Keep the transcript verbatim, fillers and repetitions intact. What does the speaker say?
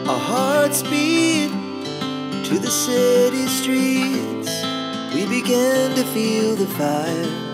Our hearts beat to the city streets. We began to feel the fire.